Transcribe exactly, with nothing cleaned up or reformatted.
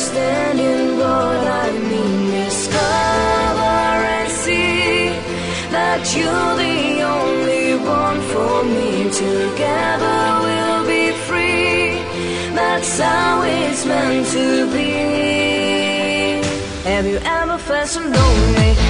understanding what I mean. Discover and see that you're the only one for me. Together we'll be free. That's how it's meant to be. Have you ever felt so lonely?